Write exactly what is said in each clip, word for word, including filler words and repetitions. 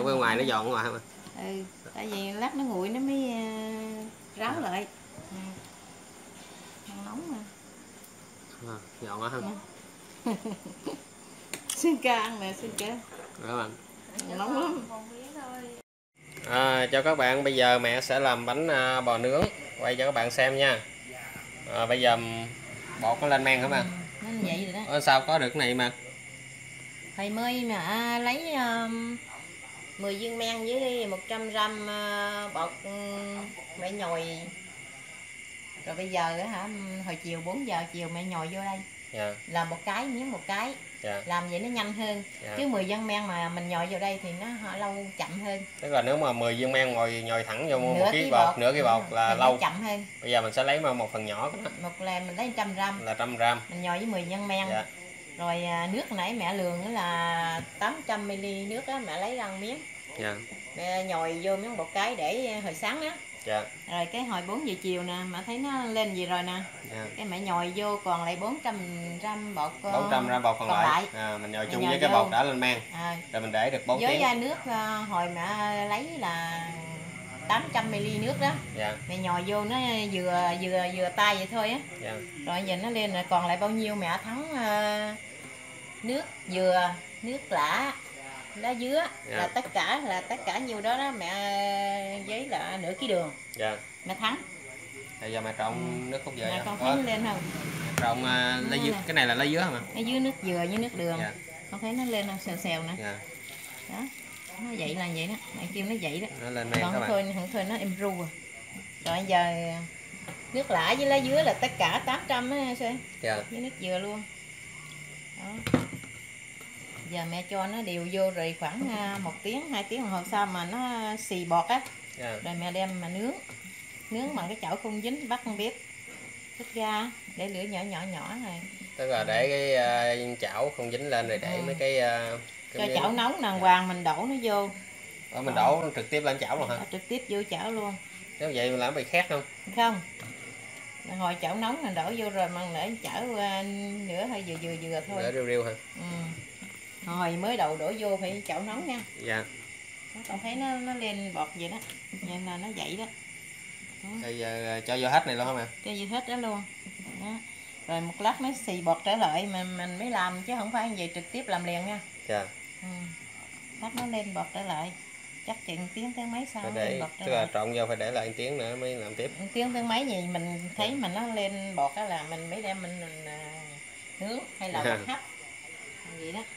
bên ngoài nó giòn ngoài không? Ừ, tại vì lát nó nguội nó mới ráo à. lại. Ừ. Nóng mà. À, giòn quá ha. Xin ca ăn nè, xin ca. Đó bạn. Nóng lắm. À, cho các bạn bây giờ mẹ sẽ làm bánh bò nướng quay cho các bạn xem nha. À, bây giờ bột nó lên men hả bạn? Ừ, nó vậy rồi đó. Ở sao có được cái này mà? Thầy mới mà lấy um, mười viên men với một trăm gam uh, bột um, mẹ nhồi. Rồi bây giờ hả, hồi chiều bốn giờ chiều mẹ nhồi vô đây. Dạ. Làm một cái miếng một cái. Dạ. Làm vậy nó nhanh hơn. Dạ. Chứ mười viên men mà mình nhồi vào đây thì nó lâu chậm hơn. Tức là nếu mà mười viên men ngồi nhồi thẳng vô một ký bột, bột, nửa ký bột là thì lâu chậm hơn. Bây giờ mình sẽ lấy một phần nhỏ đó. Một là mình lấy một trăm gam. Là một trăm gam. Mình nhồi với mười viên men. Dạ. Rồi nước nãy mẹ lường là tám trăm mi li lít nước đó, mẹ lấy ra một miếng. Dạ. Mẹ nhồi vô miếng một cái để hồi sáng đó. Dạ. Rồi cái hồi bốn giờ chiều nè, mẹ thấy nó lên gì rồi nè. Dạ. Cái mẹ nhồi vô còn lại bốn trăm gam bột. bốn trăm gam bột còn, còn lại. lại. À, mình nhồi chung nhồi với cái bột đã lên men. À. Rồi mình để được bốn tiếng. Với nước hồi mẹ lấy là tám trăm mi li lít nước đó. Dạ. Mẹ nhồi vô nó vừa vừa vừa tay vậy thôi á. Dạ. Rồi giờ nó lên rồi còn lại bao nhiêu mẹ thắng uh, nước dừa, nước lã, lá dứa. Dạ. Là tất cả là tất cả nhiêu đó đó mẹ với là nửa ký đường. Dạ. Mẹ thắng. Bây giờ mẹ trộn ừ. nước cốt dừa. Mẹ con thấy nó lên không? Trộn uh, lá dứa, cái này là lá dứa hả? Lá dứa, nước dừa với nước đường. Dạ. Con thấy nó lên không, xèo xèo nè. Dạ. Đó. Nó vậy là vậy đó, mẹ kêu nó vậy đó. Nó lên men còn các bạn. Thôi, không thôi nó em ru rồi. Rồi giờ nước lã với lá dứa là tất cả tám trăm á Sơn. Dạ. Với nước dừa luôn. Đó. Giờ mẹ cho nó đều vô rồi khoảng một tiếng, hai tiếng đồng hồ sau mà nó xì bọt á. Yeah. Rồi mẹ đem mà nướng. Nướng bằng cái chảo không dính, bắt con bếp. Thích ra để lửa nhỏ nhỏ nhỏ này. Tức là để cái uh, chảo không dính lên rồi để ừ. mấy cái, uh, cái cho chảo nóng đàng hoàng mình đổ nó vô. Ờ, mình đổ à. trực tiếp lên chảo luôn hả? Trực tiếp vô chảo luôn. Nếu vậy mình làm bị khét không? Không. Hồi chảo nóng mình đổ vô rồi mà để chảo uh, nửa hơi vừa vừa vừa thôi. Nửa riu riu hả? Ừ. Hồi mới đầu đổ vô phải chảo nóng nha. Dạ. Con thấy nó nó lên bọt vậy đó. Vậy là nó vậy đó. Đó. Bây giờ cho vô hết này luôn hả mẹ? Cho vô hết đó luôn. Đó. Rồi một lát mới xì bọt trở lại mình mình mới làm chứ không phải vậy trực tiếp làm liền nha. Dạ. Ừ. Lát nó lên bọt trở lại. Chắc chừng tiếng tiếng mấy sau để, lên bọt trở tức lại. Là trộn vô phải để lại tiếng nữa mới làm tiếp. Tiếng tiếng mấy gì mình thấy dạ. Mình nó lên bọt đó là mình mới đem mình, mình uh, nướng hay là bột hấp. Vậy đó.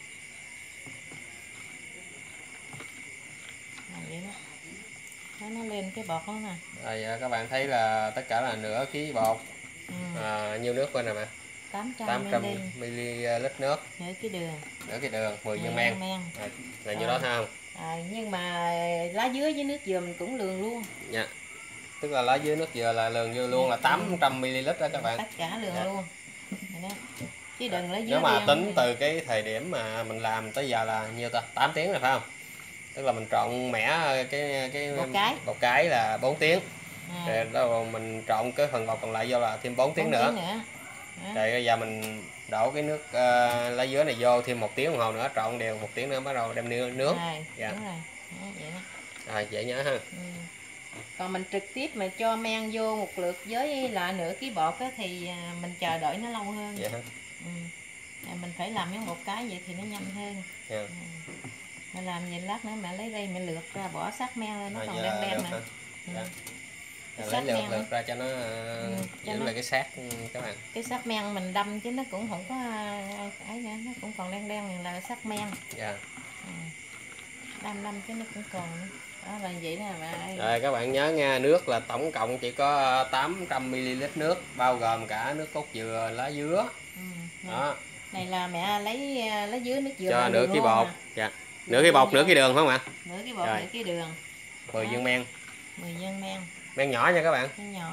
Vậy đó. Đó, nó lên cái bọt đó nè. Rồi các bạn thấy là tất cả là nửa ký bột. Ừ. À, nhiêu nước bên này mà? tám trăm mi li lít nước. Nửa cái đường. Nửa cái đường, mười viên men. men. À, là nhiêu à. Đó không? À, nhưng mà lá dứa với nước dừa mình cũng lường luôn. Dạ. Tức là lá dứa nước dừa là lường vô luôn dạ. Là tám trăm mi li lít đó các bạn. Tất cả lường dạ. Luôn. Đó. Chứ đừng lấy dứa. Nếu mà tính từ cái thời điểm mà mình làm tới giờ là nhiêu ta? tám tiếng rồi phải không? Tức là mình trộn mẻ cái cái bột cái, bột cái là bốn tiếng. À. Rồi đó mình trộn cái phần bột còn lại vô là thêm bốn tiếng nữa. nữa. Rồi bây giờ mình đổ cái nước uh, lá dứa này vô thêm một tiếng đồng hồ nữa, trộn đều một tiếng nữa bắt đầu đem nướng. Rồi, dạ. Đúng rồi. Đó, vậy đó. Rồi dễ nhớ ha. Ừ. Còn mình trực tiếp mà cho men vô một lượt với là nửa ký bột á, thì mình chờ đợi nó lâu hơn. Vậy hả? Ừ. Mình phải làm những một cái vậy thì nó nhanh hơn. Dạ. Ừ. Mình làm vậy lát nữa mẹ lấy đây mẹ lượt ra bỏ sát men lên nó à, còn đen đen nè. Dạ. Lấy lượt lượt ra cho nó ừ, giữ lại cái sát các bạn. Cái sát men mình đâm chứ nó cũng không có ấy nữa, nó cũng còn đen đen là sát men. Dạ. Ừ. Đâm đâm chứ nó cũng còn nữa. Đó là vậy nè mẹ. Rồi các bạn nhớ nha, nước là tổng cộng chỉ có tám trăm mi li lít nước bao gồm cả nước cốt dừa, lá dứa. Ừ. Đó. Này là mẹ lấy lá dứa nước dừa cho nửa ký bột. Dạ. Nửa cái bột, nửa cái đường không ạ? Nửa cái bột, rồi. Nửa cái đường. mười viên men. mười viên men. Men nhỏ nha các bạn. Men nhỏ.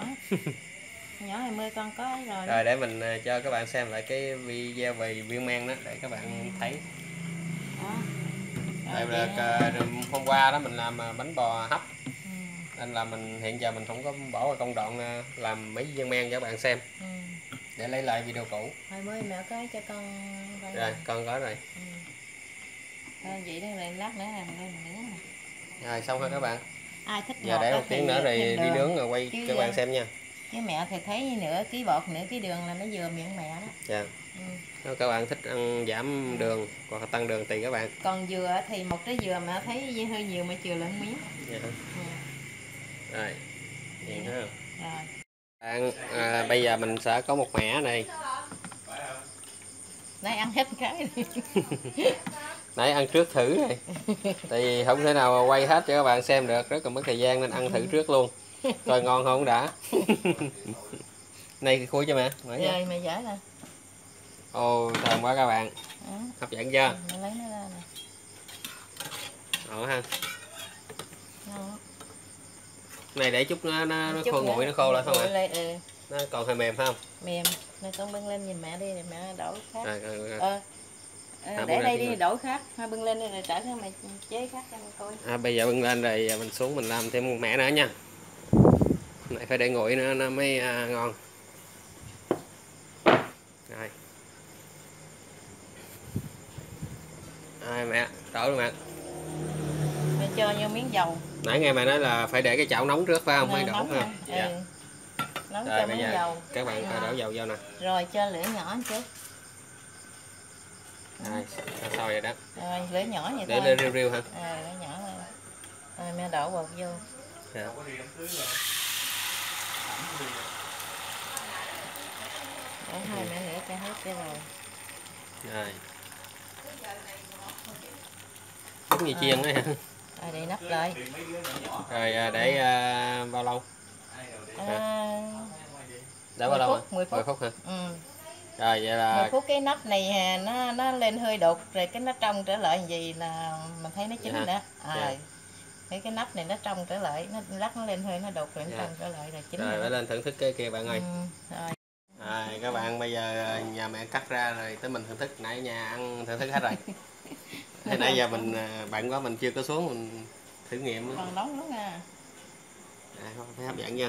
Nhỏ hai mươi con có rồi. Rồi để mình cho các bạn xem lại cái video về viên men đó để các bạn ừ. thấy. Đó. Rồi là hôm qua đó mình làm bánh bò hấp. Ừ. Nên là mình hiện giờ mình không có bỏ vào công đoạn làm mấy viên men cho các bạn xem. Ừ. Để lấy lại video cũ. Thôi mới mẹ cái cho con. Rồi, con có rồi. Ừ. Thôi vậy đó, rồi lát nữa làm lên mình nướng nè. Rồi xong rồi các bạn. Ai thích giờ để một tiếng nữa rồi đi nướng rồi quay cho các bạn xem nha. Cái mẹ thì thấy nửa ký bột nửa ký đường là nó vừa miệng mẹ đó. Dạ. Ừ. Nếu các bạn thích ăn giảm đường hoặc là tăng đường tùy các bạn. Còn dừa thì một trái dừa mà thấy hơi nhiều mà chừa lại miếng. Dạ. Ừ. Rồi vậy ha. Rồi. Ăn, à, bây giờ mình sẽ có một mẻ này. Nãy ăn hết cái đi. Nãy ăn trước thử rồi. Tại vì không thể nào quay hết cho các bạn xem được, rất là mất thời gian nên ăn thử trước luôn. Coi ngon không đã. Này khui cho mẹ. Rồi mẹ giải nè. Ồ thơm quá các bạn. À. Hấp dẫn chưa? Mẹ lấy nó ra nè. Ồ ha. Ngon. Này để chút nó nó, nó khô nguội nó khô lại không ạ? Ừ. Nó còn hơi mềm không? Mềm. Này con bưng lên nhìn mẹ đi rồi mẹ đổ khác. Rồi, rồi, rồi. Ờ. À, để đây đi đổ khác, hai bưng lên đi rồi trả cho mày chế khác cho mày coi. À, bây giờ bưng lên rồi mình xuống mình làm thêm một mẻ nữa nha. Này phải để nguội nữa nó mới à, ngon. Rồi. Rồi mẹ, đổ luôn mẹ. Mẹ cho vô miếng dầu. Nãy nghe mẹ nói là phải để cái chảo nóng trước phải không? Mới đổ ha. Dạ. Ừ. Nóng rồi, cho miếng dầu. Các bạn à. Đổ dầu vô nè. Rồi cho lửa nhỏ chút. Rồi, sôi rồi đó. Rồi, lửa nhỏ vậy để thôi. Để riu riu hả? À, lửa nhỏ thôi. Rồi mẹ đổ bột vô. Dạ. Để hai mẹ nữa cho hết cái rồi. Rồi. Giống như chiên đấy hả? Rồi để nắp lại. Rồi để uh, bao lâu? À, để bao lâu phút, mười phút. mười phút hả? Ừ. Rồi vậy là mười phút cái nắp này nó nó lên hơi đục rồi cái nó trong trở lại gì là mình thấy nó chín rồi đó. À. Dạ. Thấy cái nắp này nó trong trở lại, nó lắc nó lên hơi nó đục rồi nó trong trở lại là chín. Rồi phải lên thưởng thức cái kia bạn ơi. Ừ. Rồi. À, các bạn bây giờ nhà mẹ cắt ra rồi tới mình thưởng thức, nãy nhà ăn thưởng thức hết rồi. Thế nãy giờ mình bận quá mình chưa có xuống mình thử nghiệm. Còn nóng lắm nha. À, phải hấp dẫn nha.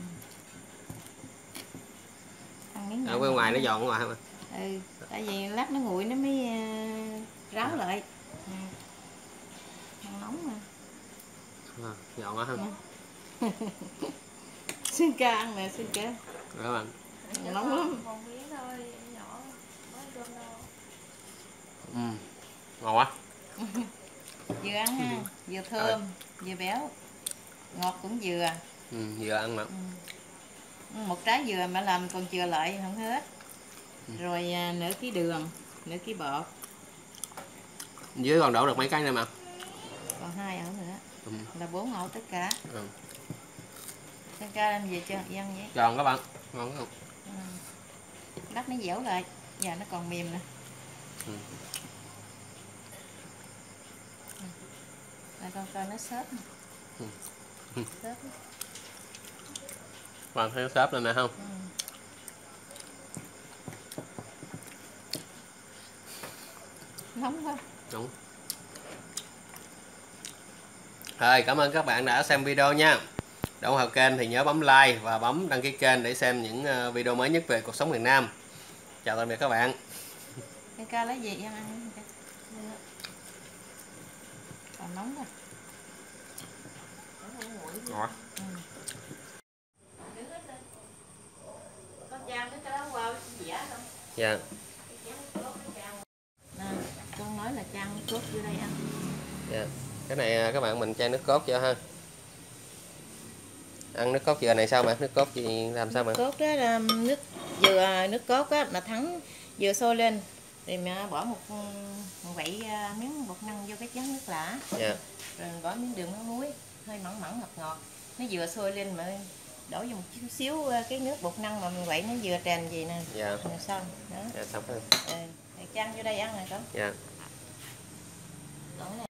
Ừ. Ở bên ngoài nó giòn ngoài không ạ? Ừ, tại vì lát nó nguội nó mới ráo à. lại. Ừ. Nóng mà. À, giòn quá ha. Ừ. Xin ca ăn nè, xin ca. Các bạn. Nóng lắm. Ừ. Ngon quá. Vừa ăn ha, vừa thơm, à. Vừa béo. Ngọt cũng vừa. Ừ, vừa ăn mà. Ừ. Một trái dừa mà làm còn chừa lại không hết. Ừ. Rồi à, nửa ký đường, nửa ký bột. Dưới còn đổ được mấy cái nữa mà. Còn hai ổ nữa. Ừ. Là bốn ổ tất cả. Ừ. Xin ca làm gì cho ăn vậy? Giòn các bạn, ngon không? Ừ. Lát nó dẻo lại, giờ nó còn mềm nè. Ừ. Rồi con coi nó xốp nè. Ừ. Xốp. Bạn thấy xốp lên nè không? Ừ. Nóng quá. Đúng. Rồi, cảm ơn các bạn đã xem video nha. Để ủng hộ kênh thì nhớ bấm like và bấm đăng ký kênh để xem những video mới nhất về cuộc sống miền Nam. Chào tạm biệt các bạn. Cái ca lấy gì ăn ăn. Còn nóng rồi. Ngọt. Ừ. Con chan cái đó qua dĩa không? Dạ. Nè, con nói là chan nước cốt vô đây ăn. Dạ. Cái này các bạn mình chan nước cốt cho ha. Ăn nước cốt dừa này sao mà? Nước cốt gì làm sao mà? Nước cốt đó là nước dừa nước cốt á mà thắng dừa sôi lên thì mẹ bỏ một, một quậy miếng bột năng vô cái chén nước lã. Dạ. Rồi bỏ miếng đường nước muối hơi mặn mặn ngọt ngọt. Nó vừa sôi lên mà đổ vô một chút xíu cái nước bột năng mà mình quậy nó vừa tràn gì nè. Dạ. Rồi xong đó. Dạ xong rồi. Ừ. Để chan vô đây ăn này con. Dạ. Còn cái này